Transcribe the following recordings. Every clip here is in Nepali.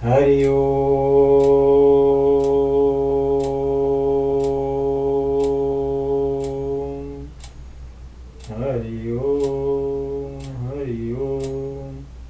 हरि ओम हरि ओम हरि ओम।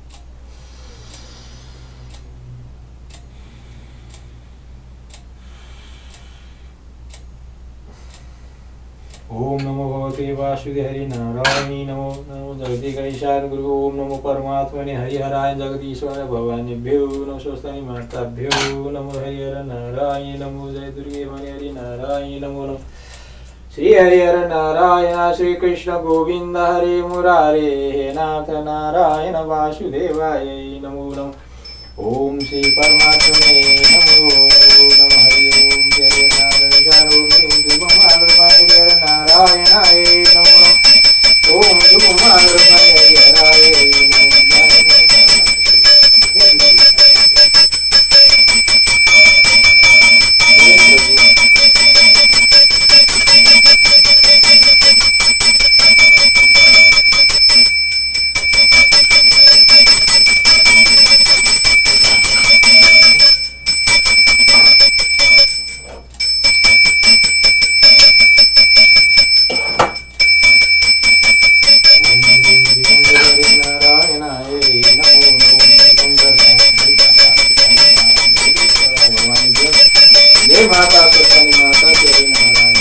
ओम नमो भगवते वासुदेव हरि नारायणी नमो नमो जगति गणेशाय गुरु। ओम नमो परमात्मने हरिहराय जगदीश्वर भवानेभ्यो नमो स्वस्तानि माताभ्यो नमो हरिहर नारायण नमो जय दुर्गे मणि हरि नारायण नमो नमो श्री हरिहर नारायण श्री कृष्ण गोविंद हरे मुरारे हे नाथ नारायण वासुदेवाय नमो नमो। ओम श्री परमात्मने नमो नमः हरि ओम जय नारायण नारायणाय नमो ओम हरिहराय माता स्वस्तानि माता जय नारायण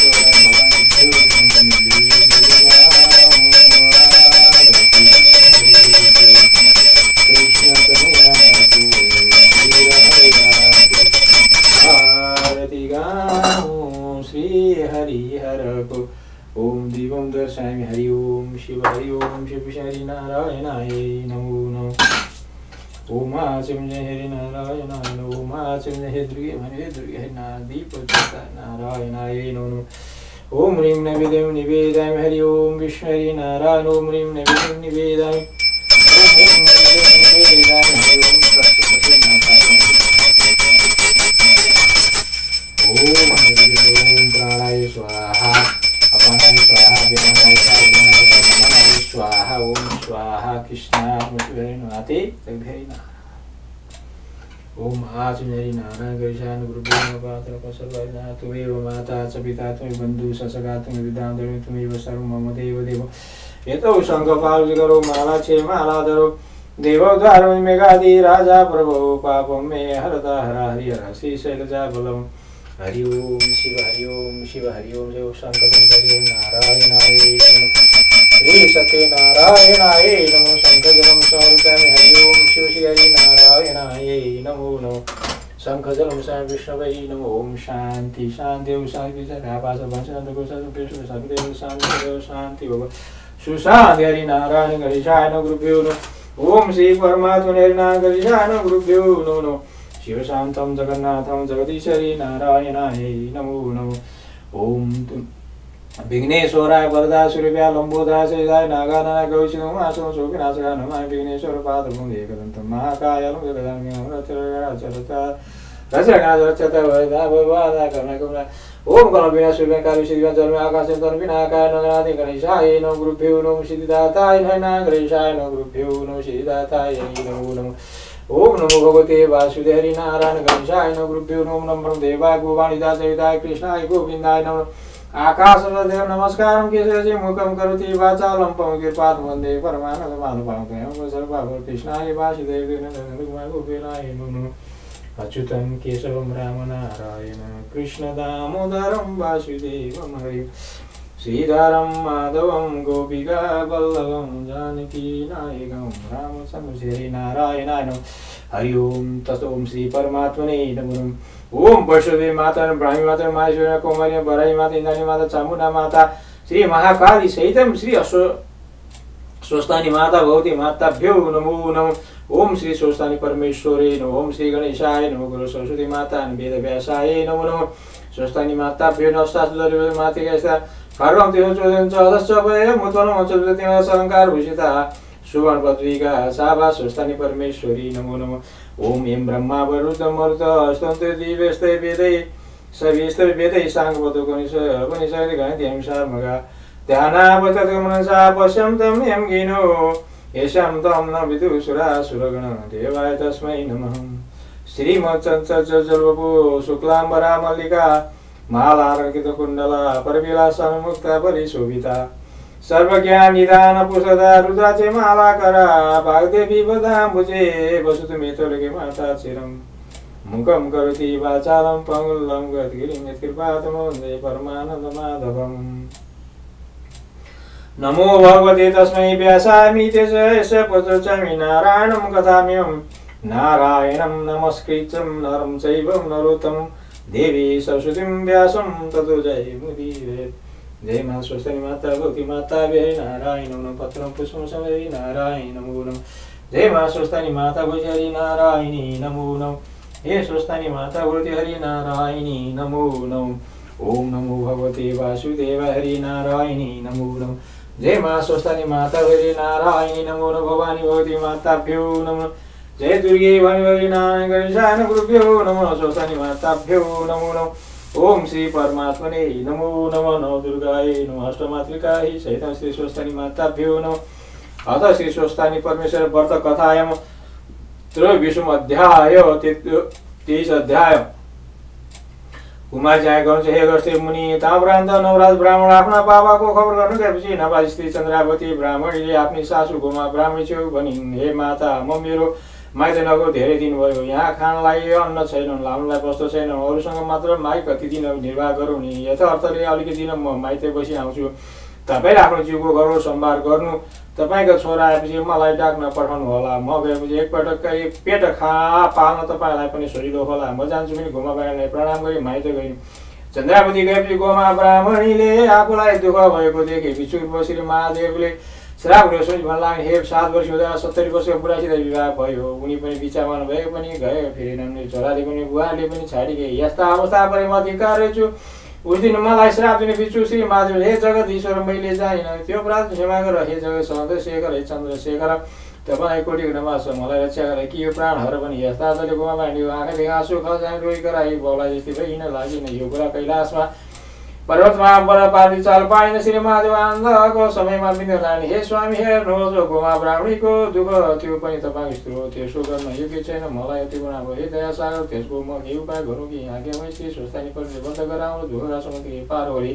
आरती गाओ श्री हरिहर को। ओम दीपम दर्शयामि हरि ओम शिव हरि नारायणाय नमो नमः। ओम आचम जय हरि नारायणाय ओम आचम जय दुर्गे हरि दुर्गे हरि दीप नारायणाय नमो। ओम ह्रीं नैवेद्यं निवेदयामि हरि ओम विष्णु हरि नारायण। ओम ह्रीं नैवेद्यं निवेदयामि हरि ओम ओम प्राणाय स्वाहा अपानाय स्वाहा व्यानाय स्वाहा ओम स्वाहा कृष्णाय नाते तग्धैना। ओम आचुनरि नारायण गणेशाय गुरुभ्यो नमः। सर्वज्ञ त्वमेव माता च पिता त्वमेव बन्धु ससखा त्वमेव विद्याधरी त्वमेव सर्वं मम देव यतो शङ्खपालकरो माला छे मालाधरो देवोद्धारो मेघादि राजा प्रभो पापं मे हरता हरा हरिहर श्रीशैलजा बलम्। हरि ओम शिव हरि ओम जय शंकर नारायणाय नमः। श्री सत्यनारायणाय नमो शंखजलं समर्पयामि हरि ओम शिव श्री हरि नारायणाय नमो नमः। शंखजलं समर्पयामि विष्णवे नमो ओम शांति शांति शांति शांति भव सुशांति हरि नारायण गणेशाय गुरुभ्यो नमः। ओम श्री परमात्मने हरि नारायण गणेशाय गुरुभ्यो नमः। शिव शांतं जगन्नाथं जगदीश हरि नारायणाय नमो नमः। ओम विघ्नेश्वराय वरदाय सूर्यव्या लंबोदराय सहिताय नागाननाय गौचिनं आसनं शोकनाशकाय नमामि विघ्नेश्वर पादं एकदन्तं महाकायं जगदान्यं ओम कलविना सूर्यकारि सिद्धिं जन्म आकाशं तन्विनाकाय नगरादि गणेशाय नमो गुरुभ्यो नमः। सिद्धिदाताय नमः गणेशाय नमो गुरुभ्यो नमः सिद्धिदाताय नमो नमः। ओम नमो भगवते वासुदेव हरि नारायण गणेशाय नमो गुरुभ्यो नमः। देवाय गोवाणिदाय सहिताय कृष्णाय गोविन्दाय नमः। आकाशदेव नमस्कारं केशवस्य मुखं करोति वाचालं पवनकृपात् वन्दे परमानन्दमाधवां सर्वभाव कृष्णाय वासुदेवाय गोविन्दाय नमः। अच्युतं केशवं राम नारायण कृष्ण दामोदरं वासुदेवं हरि श्रीधरं माधवं गोपिका वल्लभं जानकी नायकं रामचन्द्र श्री नारायणाय नमः। हरि ओम ततो ओम श्री परमात्मने नमः। ओम वैष्णवी माता ब्राह्मी माता माहेश्वरी कुमारी बराई माता इंद्राणी माता चामुंडा माता श्री महाकाली सहितं श्री स्वस्थानी माता भगवती माताभ्यो नमो नमः। ओम श्री स्वस्थानी परमेश्वरे नमः। ओम श्री गणेशाय नमः। गुरु सरस्वती माता वेदव्यासाय नमो नमः। स्वस्थानी माताभ्यो नमस्ते मातृका सर्वं तेजोचोदं च अधश्च वयं मुद्वनं अचलतिमा अलंकार भूषिता सुवर्ण पत्रिका साभा स्वस्थानी परमेश्वरी नमो नमः। ओम एं ब्रह्मा वरुणमरुत स्तोत्र दिवेस्ते वेदै सविस्ते वेदै सांगपदोपनिषद गणितं सार्मगा ध्यानावतगमनसा पश्यं तं यं गिनो येषां तं न विदुषुरा सुरगण देवाय तस्मै नमः। श्रीमच्चञ्चल्वपु शुक्लाम्बरा मल्लिका मालारङ्कितकुण्डला परविलासन्मुक्ता परिशोभिता सर्वज्ञानिदान पुषदा रुद्राचे मालाकरा भागदेवी वदाम्बुजे वसुतु मे तोलके माता चिरं मुखं करोति वाचालं पङ्गुल्लं गतिगिरिं यत्कृपातमोन्दे परमानन्दमाधवम् नमो भगवते तस्मै व्यासामि तेजस्य पुत्रचमि नारायणं कथाम्यहं नारायणं नमस्कृत्यं नरं चैव नरोत्तमं देवी सरस्वतीं व्यासं ततो जयमुदीरयेत्। जय मां स्वस्ति माता भक्ति माता वे नारायणं नमः पत्रं पुष्पं समये नारायण नमो नमः। जय मां स्वस्ति माता भक्ति हरि नारायणी नमो नमः। हे स्वस्ति माता भक्ति हरि नारायणी नमो नमः। ओम नमो भगवते वासुदेवाय हरि नारायणी नमो नमः। जय मां स्वस्ति माता हरि नारायणी नमो नमः। भवानी भगवती माताभ्यो नमः। जय दुर्गे भवानी नारायण गणेशाय गुरुभ्यो नमः। स्वस्ति माताभ्यो नमो नमः। ओम श्री परमात्मने नमो नमः। नमो दुर्गाय नमः। अष्टमातृकाय सहित श्री स्वस्ति माताभ्यो नमः। अथ श्री स्वस्ति परमेश्वर व्रत कथायां त्रयोविंशम अध्याय 23 अध्याय कुमार जाय गर्छ। हे अगस्त्य मुनि ताम्रान्त नवराज ब्राह्मण आफ्ना बाबाको खबर गर्नु गएपछि नवाज स्त्री चन्द्रावती ब्राह्मणीले आफ्नी सासू गोमा ब्राह्मणी छेउ भनिन्, हे माता, म मेरो माइत नगएको धेरै दिन भयो। यहाँ खानलाई अन्न छैन, लाउनलाई वस्त्र छैन। अरूसँग मात्र माई कति दिन निर्वाह गरौँ नि। यथार्थले अलिकति दिन म माइते बसी आउँछु। तपाईँ आफ्नो जिउको गौरव सम्भार गर्नु। तपाईँको छोरा आएपछि मलाई डाक्न पठाउनु होला। म गएपछि एकपटक पेट पाल्न तपाईँलाई पनि सजिलो होला। म जान्छु पनि गोमा ब्राह्मणलाई प्रणाम गरी माइत गइन्। चन्द्रावती गएपछि गोमा ब्राह्मणीले आफूलाई दुःख भएको देखे विचुर बसेर महादेवले श्राप सोच भन्ला। हे 7 वर्ष हुँदा 70 वर्षको बुढासित विवाह भयो। उनी पनि बिचामा नभएको पनि गयो फेरेनन्। छोराले पनि बुवाले पनि छाडी गए। यस्ता अवस्था परे म धिक्कार रहेछु। उस दिन मलाई श्राप दिने बिचु श्री महादेव, हे जगत ईश्वर मैले जानिनँ, त्यो अपराध क्षमा गर। हे जगत चन्द्रशेखर, हे चन्द्रशेखर, तपाईलाई कोटिको नमस्कार। मलाई रक्षा गरे कि यो प्राणहरू पनि यस्ता आजले गोमा बाँड्यो। आँखादेखि आँसु खजान रोइ कराई बौलाई जस्तै भइ हिँड्न लागिन। यो कुरा कैलाशमा पर्वतमा बर पार्टी चाल पाइन। श्री महादेव आनन्दको समयमा बिन्द लाने। हे स्वामी, हेर्नुहोस् गोमा ब्राह्मणीको दुःख त्यो पनि तपाईँको स्त्री हो। त्यसो गर्न योग्य छैन। मलाई यति गुणा भयो। हे दया सागर, त्यसको म के उपाय गरौँ कि आज्ञामै श्री स्वस्ति पर्ने बन्द गराउनु ढुङ्गासम्म पार हो।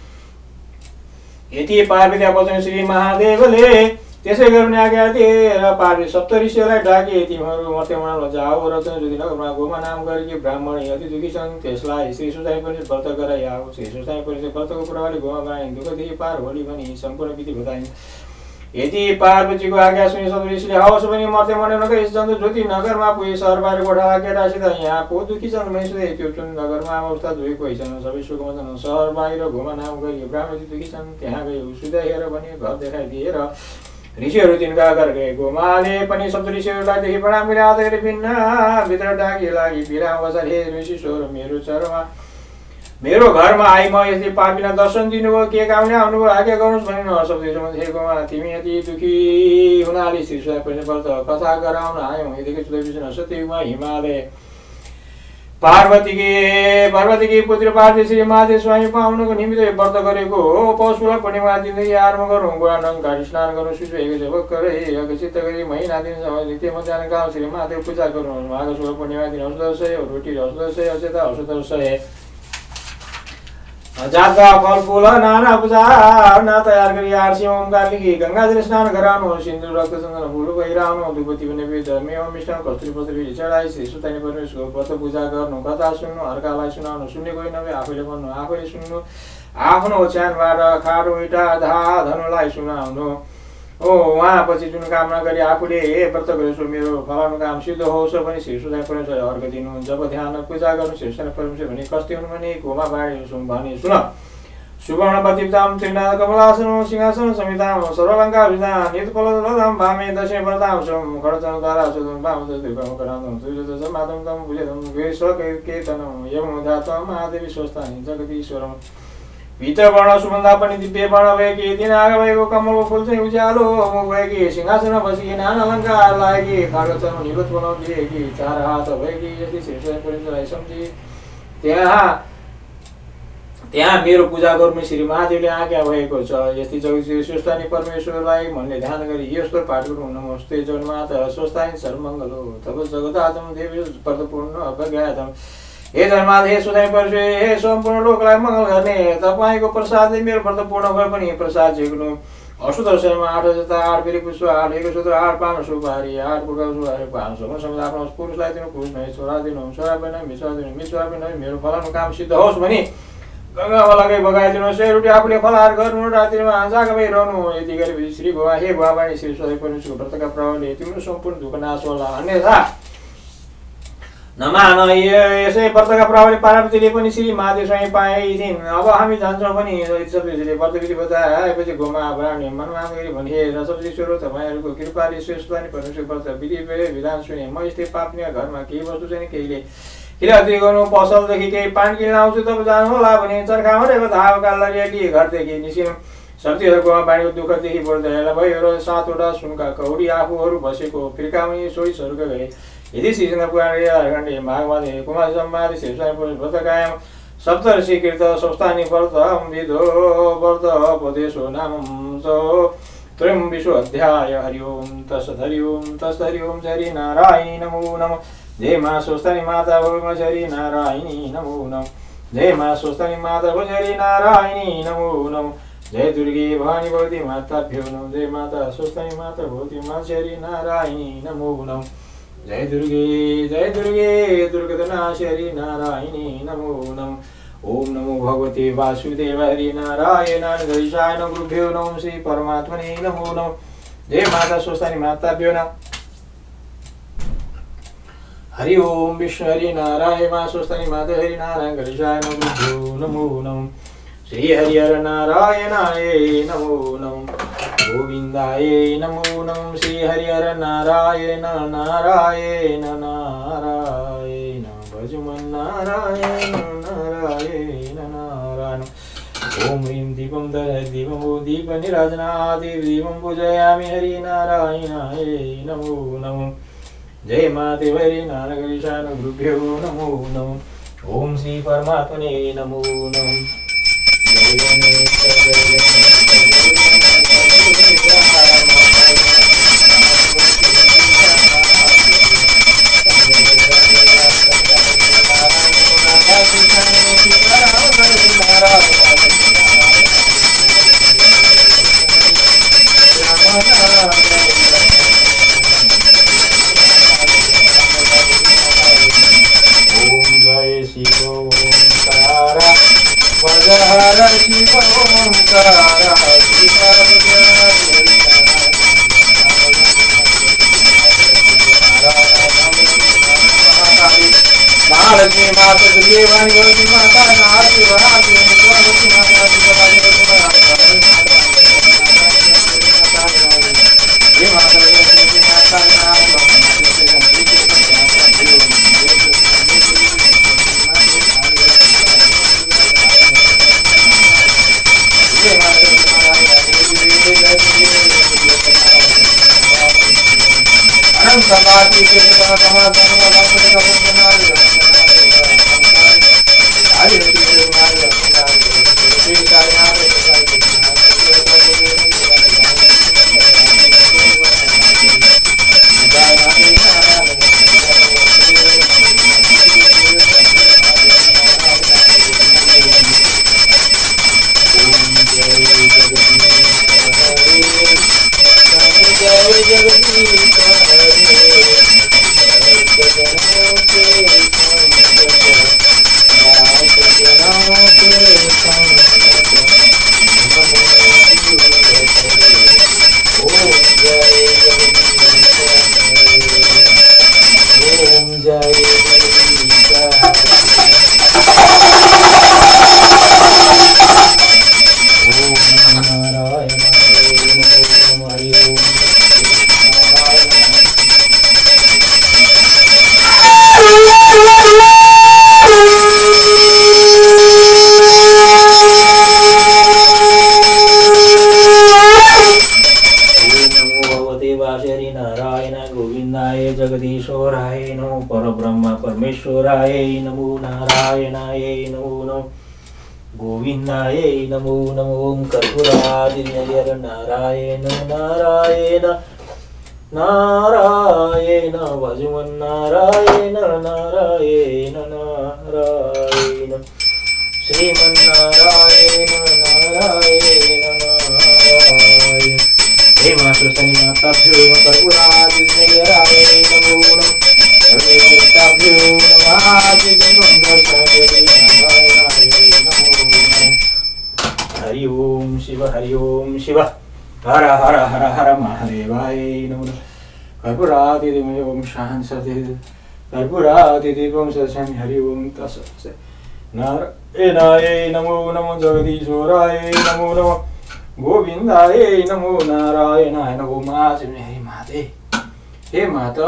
यति पार्वती वचन श्री महादेवले त्यसै गर्ने आज्ञा दिएर पार्वती सप्तऋषिहरूलाई डाके। तिमीहरू मर्त्यमानमा जाऊ र चन्द्रज्योति नगरमा गोमा नाम गरेकी ब्राह्मणी अति दुखी छन्, त्यसलाई श्री स्वस्ति पनि व्रत गराइआऊ। श्री स्वस्ति पनि व्रतको प्रभावले गोमा ब्राह्मणी दुःखदेखि पार होली भनी सम्पूर्ण विधि बताइन्। यति पार्वतीको आज्ञा सुनि सप्तऋषिले हवस् पनि मर्त्यमानमा नगई चन्द्रज्योति नगरमा पुगे। सहरबारी गोठाला केटासित यहाँको दुखी छन् महेश्वरी त्यो चुन नगरमा अवस्था दुखेको छन्। सबै सुखमा छन्। सहर बाहिर गोमा नाम गरी ब्राह्मणी दुखी छन्। त्यहाँ गए सुधा हेर भने घर देखाइदिएर ऋषिहरू तिनका घर गए। गोमाले पनि सप्तऋषिहरूलाई देखि प्रणाम गरी हात गरी भिन्न भित्र डाकी लागि विराम बसार। हे ऋषि स्वर, मेरो घरमा आई म यस्तै पापीलाई दर्शन दिनुभयो, के कामले आउनुभयो, आज्ञा गर्नुहोस् भनिन्। सप्तऋषि, हे गोमा, तिमी यति दुखी हुनाले श्री स्वयं पनि व्रत कथा गराउन आयौँ। यतिकै चुलैपिसन सत्ययुगमा हिमालय पार्वतीकी पुत्र पार्वती श्री महादेव स्वामी पाउनुको निमित्त व्रत गरेको हो। पौषमा पूर्णिमा दिनदेखि आरम्भ गरौँ। गोडानङ घाटी स्नान गरौँ। सुसुएको छ भर्खरै चित्त गरी महिना दिनसम्म नित्यमा जाने गाउँ श्री महादेव पूजा गरौँ। माघ शुक्ल पूर्णिमा दिन औषधसय रोटी औषधसय अचेता औषधसय जातका फलफूल नाना पूजा तयार गरी आरसी ओमकार लिखी गङ्गाजल स्नान गराउनु। सिन्दुर रक्त चन्दन फुल पहिराउनु। धुपति नैवेद्य मेवा मिष्टान कस्तुरी पस्तुरी चढाई श्री सुतानी परमेश्वरको व्रत पूजा गर्नु। कथा सुन्नु, अर्कालाई सुनाउनु। सुन्ने कोही नभए आफैले भन्नु, आफैले सुन्नु। आफ्नो ओछ्यानबाट खाडो इँटा धनुलाई सुनाउनु। उहाँपछि जुन कामना गरी आफूले व्रत गरेछु मेरो फलानु काम सिद्ध होस् भने श्री सुतानी परमेश्वर अर्घ दिनु। जब ध्यान पूजा गर्नु श्री सुतानी परमेश्वर भने कस्ती हुनु भने गोमा बाँडी भने सुन। सुवर्ण पतिताम त्रिनाथ कमलासन सिंहासन समिताम सर्वलङ्का विधान नितपलदम भामे दशे व्रतांशम खडचन तारा सुदम भाम दुर्गम करादम तुजत समादम तम बुझेदम वेशकेतनम यम धातम महादेवी स्वस्थानी जगदीश्वरम। पीतवर्ण सुगन्धा पनि दिव्य वर्ण भएकी, दिन आग भएको कमलको फुल चाहिँ उज्यालो मुख भएकी, सिंहासन बसी नाना अलङ्कार लागेकी, खड्गचर्म निलोत बनाउँदिएकी, 4 हात भएकी, यति श्री परमेश्वरलाई सम्झी त्यहाँ मेरो पूजा गर्नु श्री महादेवले आज्ञा भएको छ। यस्तै जगदीश स्वस्थानी परमेश्वरलाई मनले ध्यान गरी यस्तो पाठ गरौँ। नमस्ते जगन्माता स्वस्थानी सर्वमङ्गलो तब जगदातम देवी व्रतपूर्ण अवज्ञातम। हे धर्माद हे सुधाई परशु हे सम्पूर्ण लोकलाई मङ्गल गर्ने तपाईँको प्रसादले मेरो व्रत पूर्ण भए पनि प्रसाद झिक्नु। अष्टदशमा 8 जता 8 फेरि पुष्प 8 एक सूत्र 8 पान सुपारी 8 पुर्खा सुपारी 5 सबै आफ्नो पुरुषलाई दिनु पुरुष नै छोरा दिनु छोरा पनि मिश्रा दिनु मिश्रा पनि मेरो फलानु काम सिद्ध होस् भनी गङ्गावालाकै बगाइदिनुहोस्। सेरुटी आफूले फलाहार गर्नु रातिमा जाग भइरहनु। यति गरेपछि श्री बुवा हे बुवाबाणी श्री सधैँ परमेश्वरको व्रतका प्रभावले तिम्रो सम्पूर्ण दुःख नाश होला। अन्यथा नमान यसै व्रतका प्रभावले पार्वतीले पनि श्री महादेव स्वामी पाएथिन्। अब हामी जान्छौँ पनि सबले व्रतविधि बताएपछि गोमा ब्राह्मण मनमान गरी भने र सबजीश्वर तपाईँहरूको कृपाले श्रेष्ठतानी परमेश्वर व्रत विधि विधान सुने। म यस्तै पाप्ने घरमा केही वस्तु छैन केहीले किराती गर्नु पसलदेखि केही पान किन्न आउँछु तब जानुहोला भने चर्खामा रहेको धावका लरियाली घरदेखि निस्किनु। शक्तिहरूको बाणीको दुःखदेखि बढ्दै भयो र 7 वटा सुनका कौडी आफूहरू बसेको फिर्काउने सोही स्वर्ग गए। यदि श्रीचन्द्र पुराण भागवत कुमार सम्मादि शिवस्वामी व्रत कायम सप्तऋषि कृत संस्थानी व्रत विधो व्रत उपदेशो नाम त्रयं विश्व अध्याय। हरि ओम तत्सत् हरि ओम तत्सत् हरि ओम श्री नारायणी नमो नमः। जय मां स्वस्थानी माता भो श्री नारायणी नमो नमः। जय मां स्वस्थानी माता भो श्री नारायणी नमो नमः। जय दुर्गे भवानी भगवती माताभ्यो नमः। जय माता स्वस्थानी माता भगवती मां श्री नारायणी नमो नमः। जय दुर्गे दुर्गतनाशरी नारायणी नमो नमः। ओम नमो भगवते वासुदेव हरि नारायणाय गणेशाय नमः। गुरुभ्यो नमः श्री परमात्मने नमो नमः। जय माता स्वस्थानी माताभ्यो नमः। हरि ओम विष्णु हरि नारायण मां स्वस्थानी माता हरि नारायण गणेशाय नमः। गुरुभ्यो नमो नमः। श्री हरिहर नारायणाय नमो नमः। गोविंदाय नमो नमः। श्री हरिहर नारायण नारायण नारायण भजमन नारायण नारायण नारायण। ओम ह्रीं दीपं दीपं दीप निराजनादि दीपं पूजयामि हरि नारायणाय नमो नमः। जय माते हरि नारायण गणेशाय गुरुभ्यो नमो नमः। ओम श्री परमात्मने नमो नमः। जय गणेश जय शिव ओंकारा वरहर शिव ओंकारा महालक्ष्मी माता दुर्गे वाणी गौरी माता आदि आदि गौरी माता समाधि के जगदीश्वराय नमो परब्रह्म परमेश्वराय नमो नारायणाय नमो नमः। गोविन्दाय नमो नमो। ओम कर्पूरादिनयर नारायण नारायण नारायण भजमन नारायण नारायण नारायण श्रीमन्नारायण नारायण नारायण। हे मातृस्थानी माताभ्यो कर्पूरादिनयराय नमो नमः। सर्वेभ्यो नमः। हरि ओम शिव हरि ओम शिव। हर हर हर हर महादेवाय नमो नमः। कर्पूरादिदेव ओम शांति कर्पूरादिदेव ओम सत्संग हरि ओम तत्सत्। नारायणाय नमो नमो। जगदीश्वराय नमो नमः। गोविन्दाय नमो नारायणाय नमो। हरि महादेव। हे माता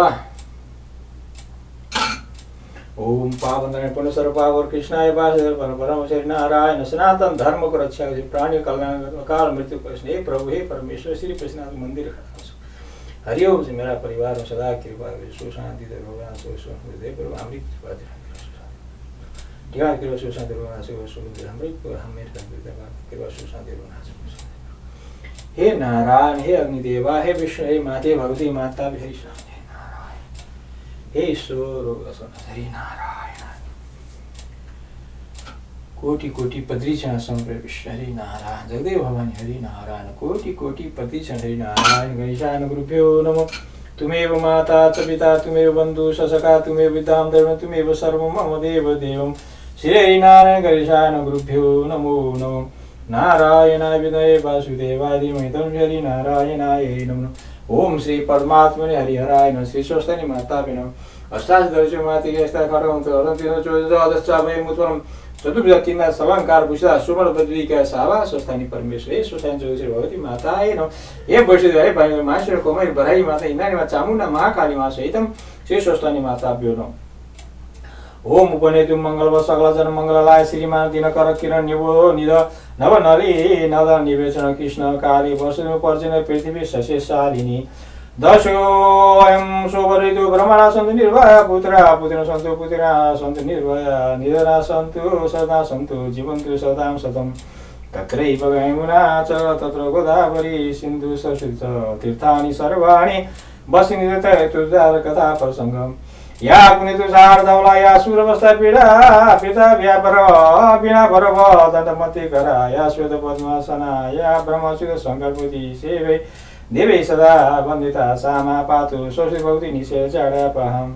ओम पावन पुण्य स्वरूपावर कृष्णाय वासुदेव परम श्री नारायण सनातन धर्म को रक्षा प्राणी कल्याण काल मृत्यु कृष्ण। हे प्रभु हे परमेश्वर श्री कृष्णनाथ मंदिर हरिओम से मेरा परिवार में सदा कृपा सुख शांति दे भगवान सुख प्रभु अमृत कृपा कृपा सुख शांति भगवान सुख अमृत हमें कृपा सुख शांति भगवान। हे नारायण हे अग्निदेवा हे विष्णु हे माते भगवती माता हरि हे ईश्वर हरि नारायण। कोटि कोटि पदरीचरण संप्रेम विष्णु हरि नारायण। जगदेव भवानी हरि नारायण। कोटि कोटि पदरीचरण हरि नारायण। गणेशाय गुरुभ्यो नमो। तुमेव माता च पिता तुमेव बंधु ससखा तुमेव विद्यां धर्म तुमेव सर्वं मम देव देवं। श्री हरि नारायण गणेशाय गुरुभ्यो नमो नमो। नारायणाय विद्महे वासुदेवाय धीमहि तन्नो हरि नारायणाय नमः। ओम श्री परमात्मने हरिहराय नमः। श्री स्वस्ति माताभ्यो नमः। अष्टादश माति खरं चोदश्चाभय मुत्वरं चतुर्विधतिना सलंकार भूषा सुमन बद्रिका सावा स्वस्थानी परमेश्वर हे स्वस्थानी जोगेश्वरी भगवती माताय नमः। हे वैष्णदेवाय भाइ माश्वर कोमल बराई माता इंद्राणी माता चामुंडा महाकाली माता सहितं श्री स्वस्थानी माताभ्यो नमः। ओम उपनेतु मंगल सकल जन मंगलाय श्रीमान दिनकर किरण निवो निध नव नली नद निवेचन कृष्ण काली वसुदेव पर्जन पृथ्वी सशेषालिनी दशोऽयं शोभऋतु ब्रह्मणा सन्तु निर्भया पुत्रा पुत्रिण सन्तु पुत्रिणा सन्तु निर्भया निधना सन्तु सदा सन्तु जीवन्तु सदां शतं। तत्रैव गङ्गा च तत्र गोदावरी सिन्धु सरस्वती तीर्थानि सर्वाणि वसिनिधृतुर्दार कथा प्रसङ्गम्। या पुनितु शारदौला या सूरवस्था पीडा पिता व्यापर बिना भरव दण्डमति करा या श्वेत पद्मासना या ब्रह्मसुत शङ्करपुति सेवै देवै सदा वन्दिता सामा पातु सोषि भक्ति निषेध चढापहम्।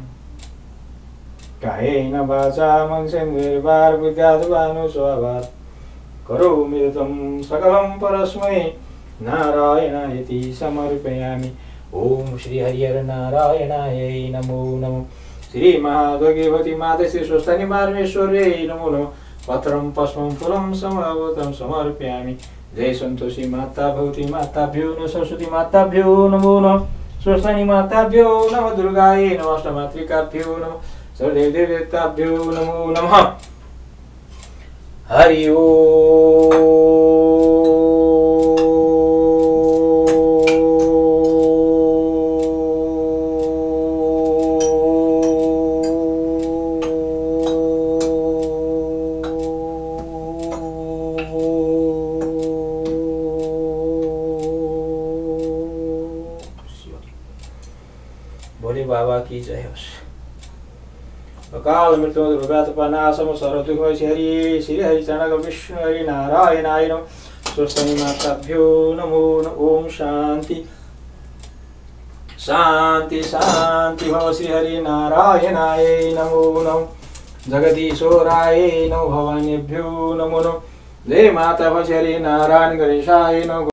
कायेन वाचा मनसेन्द्रियैर्वा बुद्ध्यात्मना स्वभावात् करोमि तं सकलं परस्मै नारायणायति समर्पयामि। ओम श्री हरिहर नारायणाय नमो नमः। श्री महाभगवती माता श्री स्वस्थानी परमेश्वर्यै नमो नमः। पत्रं पुष्पं फलं समभूतं समर्पयामि। जय संतोषी माता भगवती माताभ्यो नमः। सरस्वती माताभ्यो नमो नमः। स्वस्थानी माताभ्यो नमः। दुर्गायै नमः। अष्टमातृकाभ्यो नमः। सर्वदेवदेवताभ्यो नमो नमः। हरि भोले बाबा की जय हो। अकाल मृत्यु दुर्गातपनाशम सर्वदुःख हरि श्री हरिचरण विष्णु हरि नारायणाय नमः। स्वस्थानी माताभ्यो नमो नमः। ओम शांति शांति शांति भव। श्री हरि नारायणाय नमो नमः। जगदीश्वराय नमो भवानेभ्यो नमो नमः। जय माता भव श्री हरि नारायण गणेशाय नमः।